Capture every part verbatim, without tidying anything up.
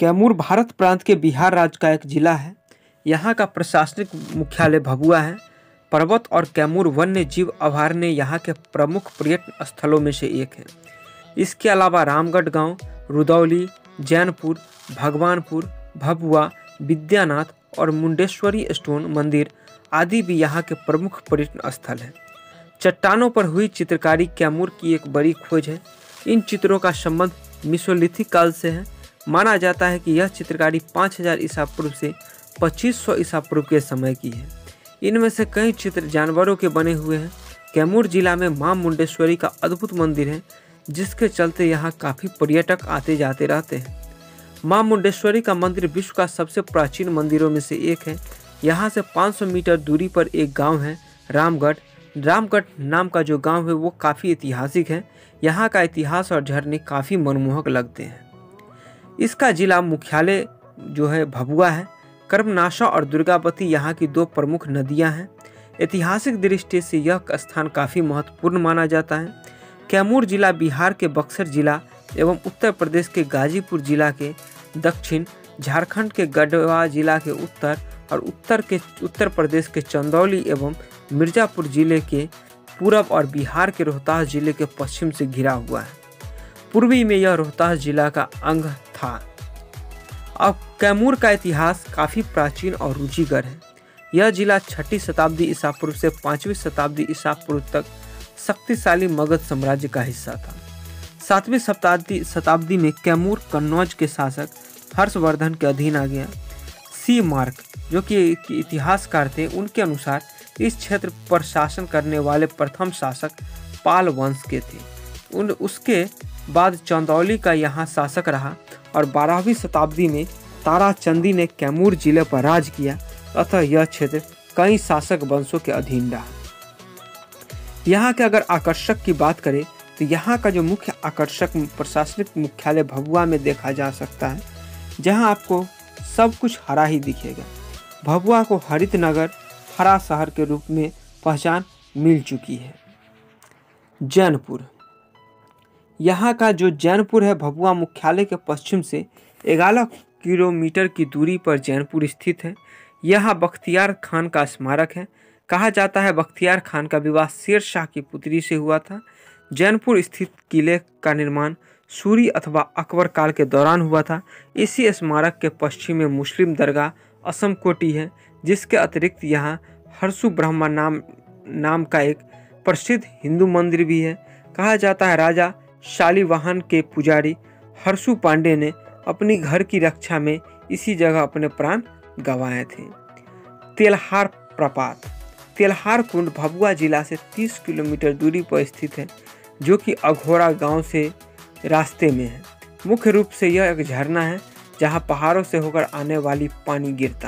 कैमूर भारत प्रांत के बिहार राज्य का एक जिला है। यहाँ का प्रशासनिक मुख्यालय भभुआ है। पर्वत और कैमूर वन्य जीव अभयारण्य यहाँ के प्रमुख पर्यटन स्थलों में से एक है। इसके अलावा रामगढ़ गांव, रुदौली, जैनपुर, भगवानपुर, भभुआ, विद्यानाथ और मुंडेश्वरी स्टोन मंदिर आदि भी यहाँ के प्रमुख पर्यटन स्थल हैं। चट्टानों पर हुई चित्रकारी कैमूर की एक बड़ी खोज है। इन चित्रों का संबंध मेसोलिथिक काल से है। माना जाता है कि यह चित्रकारी पाँच हज़ार ईसा पूर्व से पच्चीस सौ ईसा पूर्व के समय की है। इनमें से कई चित्र जानवरों के बने हुए हैं। कैमूर जिला में मां मुंडेश्वरी का अद्भुत मंदिर है, जिसके चलते यहाँ काफ़ी पर्यटक आते जाते रहते हैं। मां मुंडेश्वरी का मंदिर विश्व का सबसे प्राचीन मंदिरों में से एक है। यहाँ से पाँच सौ मीटर दूरी पर एक गांव है, रामगढ़। रामगढ़ नाम का जो गांव है वो काफ़ी ऐतिहासिक है। यहाँ का इतिहास और झरने काफ़ी मनमोहक लगते हैं। इसका जिला मुख्यालय जो है भभुआ है। कर्मनाशा और दुर्गावती यहाँ की दो प्रमुख नदियाँ हैं। ऐतिहासिक दृष्टि से यह स्थान काफ़ी महत्वपूर्ण माना जाता है। कैमूर जिला बिहार के बक्सर जिला एवं उत्तर प्रदेश के गाजीपुर जिला के दक्षिण, झारखंड के गढ़वा जिला के उत्तर और उत्तर के उत्तर प्रदेश के चंदौली एवं मिर्जापुर जिले के पूरब और बिहार के रोहतास जिले के पश्चिम से घिरा हुआ है। पूर्वी में यह रोहतास जिला का अंग था। अब कैमूर का इतिहास काफ़ी प्राचीन और रुचिकर है। यह जिला छठी शताब्दी ईसा पूर्व से पाँचवीं शताब्दी ईसा पूर्व तक शक्तिशाली मगध साम्राज्य का हिस्सा था। सातवीं शताब्दी शताब्दी में कैमूर कन्नौज के शासक हर्षवर्धन के अधीन आ गया। सी मार्क जो कि इतिहासकार थे, उनके अनुसार इस क्षेत्र पर शासन करने वाले प्रथम शासक पाल वंश के थे। उन उसके बाद चंदौली का यहाँ शासक रहा और बारहवीं शताब्दी में ताराचंदी ने कैमूर जिले पर राज किया। अतः यह क्षेत्र कई शासक वंशों के अधीन रहा। यहाँ के अगर आकर्षक की बात करें तो यहाँ का जो मुख्य आकर्षक प्रशासनिक मुख्यालय भभुआ में देखा जा सकता है, जहाँ आपको सब कुछ हरा ही दिखेगा। भभुआ को हरित नगर, हरा शहर के रूप में पहचान मिल चुकी है। जैनपुर, यहाँ का जो जैनपुर है भभुआ मुख्यालय के पश्चिम से ग्यारह किलोमीटर की दूरी पर जैनपुर स्थित है। यहाँ बख्तियार खान का स्मारक है। कहा जाता है बख्तियार खान का विवाह शेर शाह की पुत्री से हुआ था। जैनपुर स्थित किले का निर्माण सूरी अथवा अकबर काल के दौरान हुआ था। इसी स्मारक के पश्चिम में मुस्लिम दरगाह असम कोटी है, जिसके अतिरिक्त यहाँ हर्षु ब्रह्मा नाम नाम का एक प्रसिद्ध हिंदू मंदिर भी है। कहा जाता है राजा शालिवाहन के पुजारी हर्षु पांडे ने अपनी घर की रक्षा में इसी जगह अपने प्राण गंवाए थे। तेलहार प्रपात, तेलहार कुंड भभुआ जिला से तीस किलोमीटर दूरी पर स्थित है, जो कि अघोरा गांव से रास्ते में है। मुख्य रूप से यह एक झरना है जहां पहाड़ों से होकर आने वाली पानी गिरता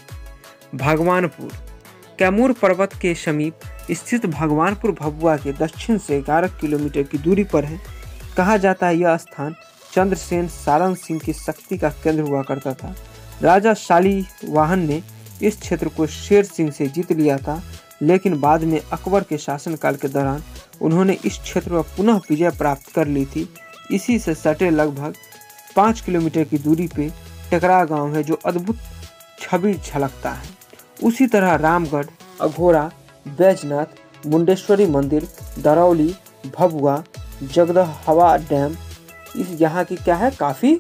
है। भगवानपुर, कैमूर पर्वत के समीप स्थित भगवानपुर भभुआ के दक्षिण से ग्यारह किलोमीटर की दूरी पर है। कहा जाता है यह स्थान चंद्रसेन सारण सिंह की शक्ति का केंद्र हुआ करता था। राजा शालिवाहन ने इस क्षेत्र को शेर सिंह से जीत लिया था, लेकिन बाद में अकबर के शासनकाल के दौरान उन्होंने इस क्षेत्र पर पुनः विजय प्राप्त कर ली थी। इसी से सटे लगभग पाँच किलोमीटर की दूरी पे टकरा गांव है, जो अद्भुत छवि झलकता है। उसी तरह रामगढ़, अघोरा, बैजनाथ, मुंडेश्वरी मंदिर, दरौली, भभुआ, जगदहवा डैम इस यहाँ की क्या है, काफ़ी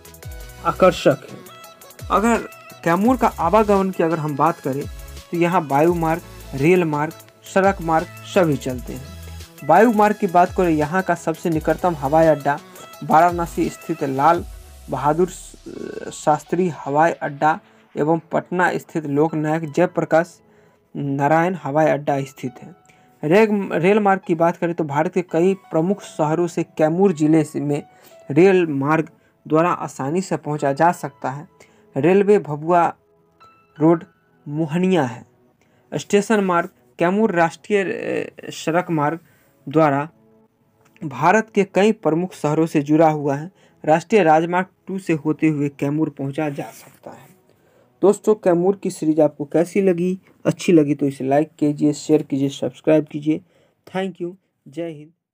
आकर्षक है। अगर कैमूर का आवागमन की अगर हम बात करें तो यहाँ वायु मार्ग, रेल मार्ग, सड़क मार्ग सभी चलते हैं। वायु मार्ग की बात करें, यहाँ का सबसे निकटतम हवाई अड्डा वाराणसी स्थित लाल बहादुर शास्त्री हवाई अड्डा एवं पटना स्थित लोकनायक जयप्रकाश नारायण हवाई अड्डा स्थित है। रेल रेल मार्ग की बात करें तो भारत के कई प्रमुख शहरों से कैमूर जिले में रेल मार्ग द्वारा आसानी से पहुंचा जा सकता है। रेलवे भभुआ रोड मोहनिया है। स्टेशन मार्ग कैमूर राष्ट्रीय सड़क मार्ग द्वारा भारत के कई प्रमुख शहरों से जुड़ा हुआ है। राष्ट्रीय राजमार्ग टू से होते हुए कैमूर पहुंचा जा सकता है। दोस्तों, कैमूर की सीरीज आपको कैसी लगी? अच्छी लगी तो इसे लाइक कीजिए, शेयर कीजिए, सब्सक्राइब कीजिए। Thank you. जय हिंद।